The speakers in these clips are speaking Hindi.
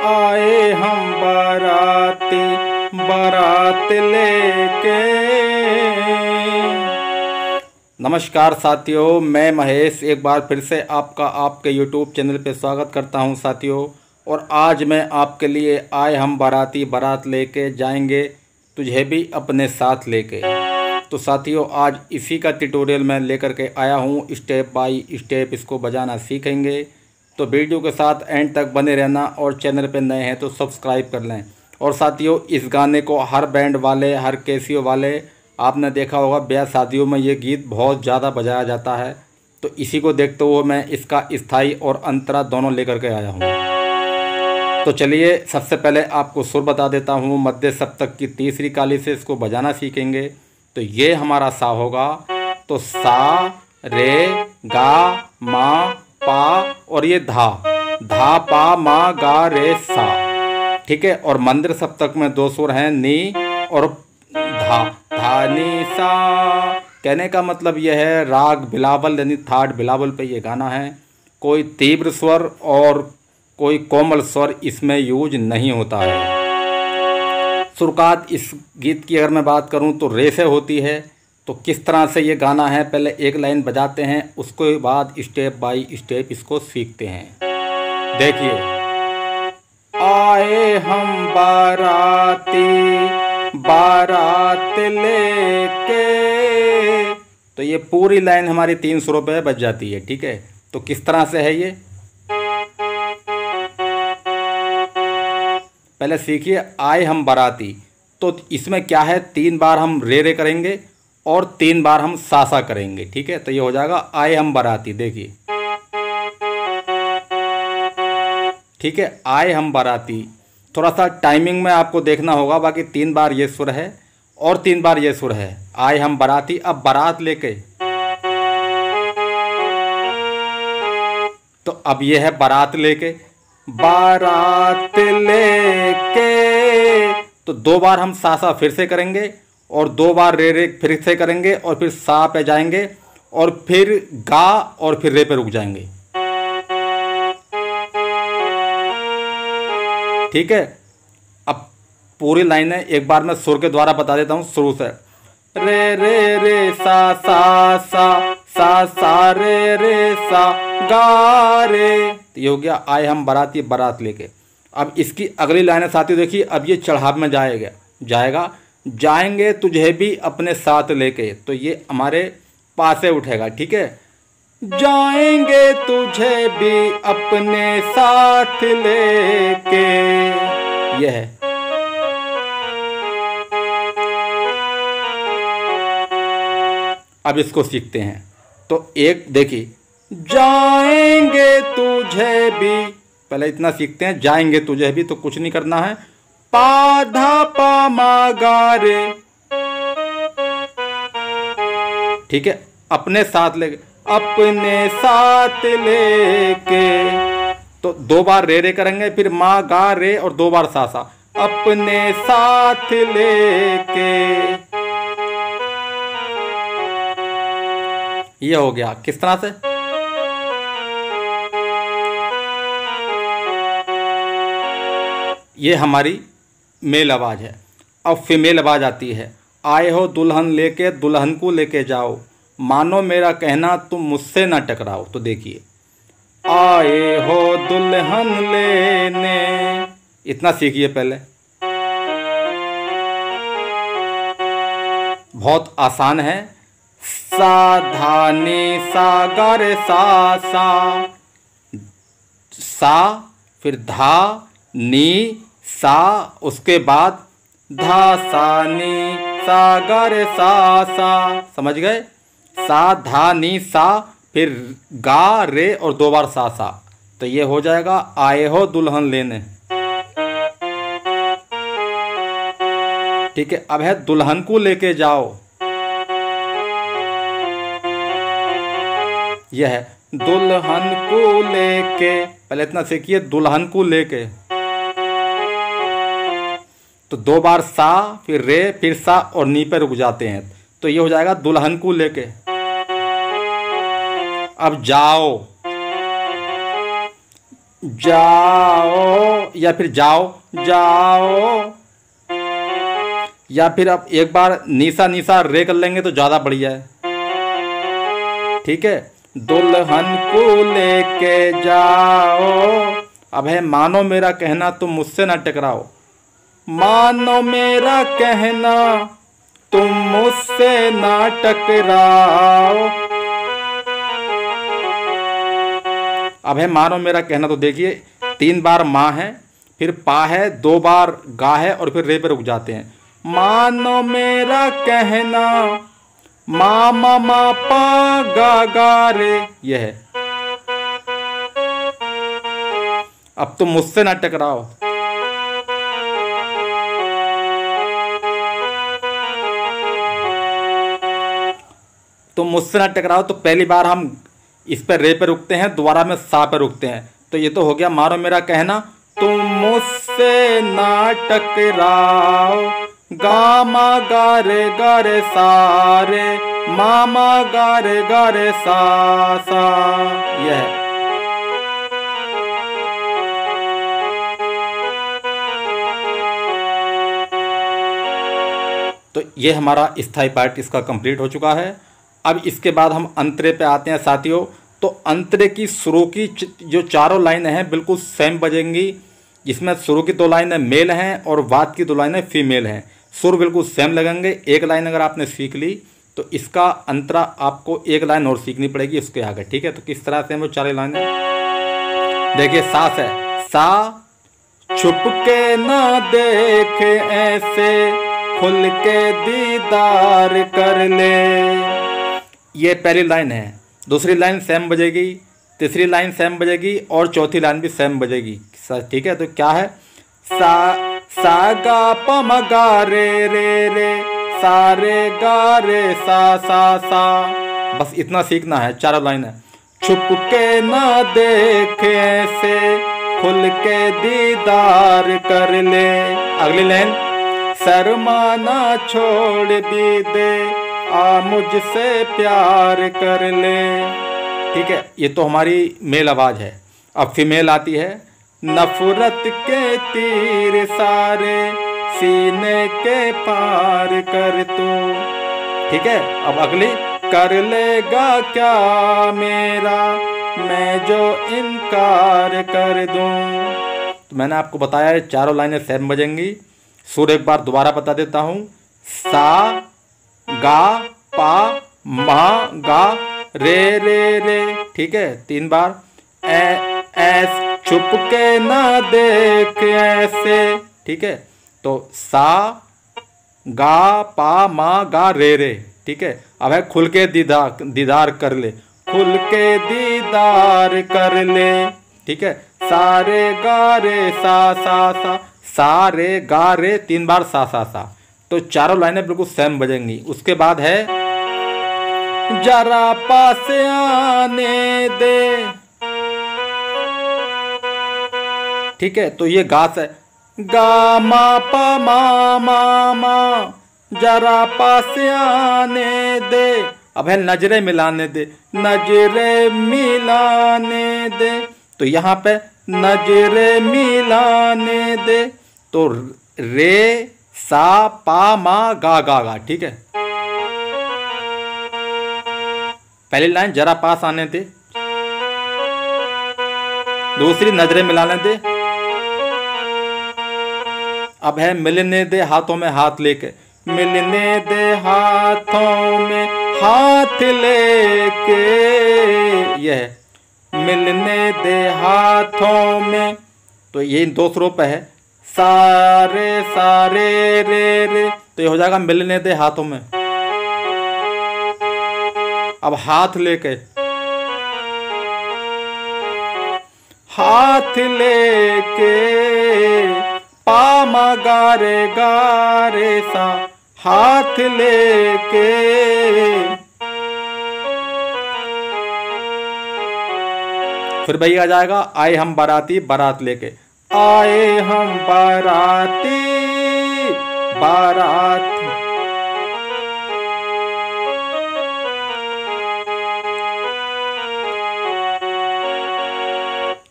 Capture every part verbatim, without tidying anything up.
आए हम बाराती बारात लेके। नमस्कार साथियों, मैं महेश एक बार फिर से आपका आपके यूट्यूब चैनल पे स्वागत करता हूं साथियों। और आज मैं आपके लिए आए हम बाराती बारात लेके जाएंगे तुझे भी अपने साथ लेके। तो साथियों, आज इसी का ट्यूटोरियल मैं लेकर के आया हूं। स्टेप बाय स्टेप इसको बजाना सीखेंगे, तो वीडियो के साथ एंड तक बने रहना। और चैनल पे नए हैं तो सब्सक्राइब कर लें। और साथियों, इस गाने को हर बैंड वाले, हर कैसियो वाले, आपने देखा होगा ब्याह शादियों में ये गीत बहुत ज़्यादा बजाया जाता है। तो इसी को देखते हुए मैं इसका स्थाई और अंतरा दोनों लेकर के आया हूँ। तो चलिए, सबसे पहले आपको सुर बता देता हूँ। मध्य सप्तक की तीसरी काली से इसको बजाना सीखेंगे। तो ये हमारा सा होगा। तो सा, रे, गा, मा, पा और ये धा, धा, पा, मा, गा, रे, सा। ठीक है। और मंद्र सप्तक में दो सुर हैं, नी और धा, धा, नी, सा। कहने का मतलब यह है, राग बिलावल यानी थाट बिलावल पे ये गाना है। कोई तीव्र स्वर और कोई कोमल स्वर इसमें यूज नहीं होता है। सुरकात इस गीत की अगर मैं बात करूं तो रे से होती है। तो किस तरह से ये गाना है, पहले एक लाइन बजाते हैं, उसके बाद स्टेप बाय स्टेप इसको सीखते हैं। देखिए, आए हम बाराती बारात लेके। तो ये पूरी लाइन हमारी तीन सुरों पे बज जाती है। ठीक है। तो किस तरह से है ये, पहले सीखिए। आए हम बाराती, तो इसमें क्या है, तीन बार हम रे रे करेंगे और तीन बार हम सा सा करेंगे। ठीक है। तो ये हो जाएगा आए हम बाराती। देखिए, ठीक है, आए हम बाराती। थोड़ा सा टाइमिंग में आपको देखना होगा। बाकी तीन बार ये सुर है और तीन बार ये सुर है। आए हम बाराती, अब बारात लेके, तो अब ये है बारात लेके, बारात लेके। तो दो बार हम सा सा फिर से करेंगे और दो बार रे रे फिर से करेंगे और फिर सा पे जाएंगे और फिर गा और फिर रे पे रुक जाएंगे। ठीक है। अब पूरी लाइनें एक बार मैं सुर के द्वारा बता देता हूं शुरू से। रे रे रे सा सा सा सा सा रे रे सा गा रे। तो ये हो गया आए हम बाराती बारात लेके। अब इसकी अगली लाइनें साथियों देखिए, अब ये चढ़ाव में जाएगा जाएगा जाएंगे तुझे भी अपने साथ लेके। तो ये हमारे पास से उठेगा। ठीक है। जाएंगे तुझे भी अपने साथ लेके, यह है। अब इसको सीखते हैं। तो एक देखिए, जाएंगे तुझे भी, पहले इतना सीखते हैं। जाएंगे तुझे भी, तो कुछ नहीं करना है। पा धा पा मा गा रे। ठीक है। अपने साथ लेके, अपने साथ लेके। तो दो बार रे रे करेंगे, फिर मा गा रे और दो बार सा सा। अपने साथ लेके, ये हो गया। किस तरह से, ये हमारी मेल आवाज है। अब फीमेल आवाज आती है। आए हो दुल्हन लेके, दुल्हन को लेके जाओ, मानो मेरा कहना तुम मुझसे ना टकराओ। तो देखिए, आए हो दुल्हन लेने, इतना सीखिए पहले। बहुत आसान है। सा धा नी सा गा रे सा सा, सा फिर धा नी सा, उसके बाद धा सा नी सा गा रे सा सा। समझ गए। सा धा नी सा, फिर गा रे और दो बार सा सा। तो ये हो जाएगा आए हो दुल्हन लेने। ठीक है। अब है दुल्हन को लेके जाओ, यह है दुल्हन को लेके। पहले इतना सीखिए, दुल्हन को लेके। तो दो बार सा, फिर रे, फिर सा और नी पे रुक जाते हैं। तो ये हो जाएगा दुल्हन को लेके। अब जाओ, जाओ, या फिर जाओ जाओ, या फिर अब एक बार निशा निशा रे कर लेंगे तो ज़्यादा बढ़िया है। ठीक है, दुल्हन को लेके जाओ। अब है मानो मेरा कहना तुम मुझसे ना टकराओ, मानो मेरा कहना तुम मुझसे ना टकराओ। अब है मानो मेरा कहना, तो देखिए तीन बार माँ है, फिर पा है, दो बार गा है और फिर रे पे रुक जाते हैं। मानो मेरा कहना, मा मा मा पा गा गा रे, ये है। अब तुम मुझसे ना टकराओ, तुम मुझसे ना टकराओ, तो पहली बार हम इस पर रे पे रुकते हैं, दोबारा में सा पे रुकते हैं। तो ये तो हो गया मानो मेरा कहना तुम मुझसे ना टकराओ, गा मा गा रे गा रे सा रे, मा मा गा रे गा रे सा सा, यह है। तो ये हमारा स्थाई पार्ट इसका कंप्लीट हो चुका है। अब इसके बाद हम अंतरे पे आते हैं साथियों। तो अंतरे की शुरू की जो चारों लाइनें हैं बिल्कुल सेम बजेंगी। इसमें शुरू की दो लाइनें मेल हैं और बाद की दो लाइनें फीमेल हैं। सुर बिल्कुल सेम लगेंगे। एक लाइन अगर आपने सीख ली तो इसका अंतरा आपको एक लाइन और सीखनी पड़ेगी उसके आगे। ठीक है, तो किस तरह से वो चारों लाइनें देखिए। सा से सा, छुप के ना देख ऐसे, खुल के दीदार कर ले, ये पहली लाइन है। दूसरी लाइन सेम बजेगी, तीसरी लाइन सेम बजेगी और चौथी लाइन भी सेम बजेगी। ठीक है, तो क्या है, सा सा गा प म गा रे रे रे, सा रे गा रे सा सा सा, बस इतना सीखना है। चारों लाइन है। छुप के ना देख ऐसे, खुल के दीदार कर ले। अगली लाइन, शर्माना छोड़ भी दे, आ मुझसे प्यार कर ले। ठीक है, ये तो हमारी मेल आवाज है। अब फीमेल आती है, नफरत के तीर सारे, सीने के पार कर तू। ठीक है, अब अगली, कर लेगा क्या मेरा, मैं जो इनकार कर दूं। तो मैंने आपको बताया है चारों लाइनें सेम बजेंगी। सुर एक बार दोबारा बता देता हूं, सा गा पा मा गा रे रे रे। ठीक है, तीन बार, ए एस, छुप के ना देख ऐसे। ठीक है, तो सा गा पा मा गा रे रे। ठीक है, अब है खुल के दीदार दीदार कर ले, खुल के दीदार कर ले। ठीक है, सारे गा रे सा सा सा, सा रे गा रे, तीन बार सा सा सा। तो चारों लाइनें बिल्कुल सेम बजेंगी। उसके बाद है, जरा पास आने दे। ठीक है, तो ये गा से, गा मा पा मा मा मा, जरा पास आने दे। अब है नजरे मिलाने दे, नजरे मिलाने दे। तो यहाँ पे नजरे मिलाने दे, तो रे सा पा मा गा गा गा। ठीक है, पहली लाइन जरा पास आने दे, दूसरी नजरें मिलाने दे। अब है मिलने दे हाथों में हाथ लेके, मिलने दे हाथों में हाथ लेके। यह है मिलने दे हाथों में। तो ये दो सुरों पे है, सारे सारे रे रे। तो ये हो जाएगा मिलने दे हाथों में। अब हाथ लेके, हाथ लेके, पा मा गा रे गा रे सा, हाथ लेके। फिर भाई आ जाएगा, आए हम बाराती बारात लेके, आए हम बाराती बारात।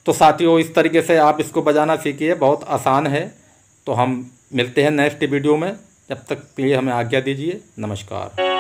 तो साथियों इस तरीके से आप इसको बजाना सीखिए, बहुत आसान है। तो हम मिलते हैं नेक्स्ट वीडियो में, जब तक के लिए हमें आज्ञा दीजिए। नमस्कार।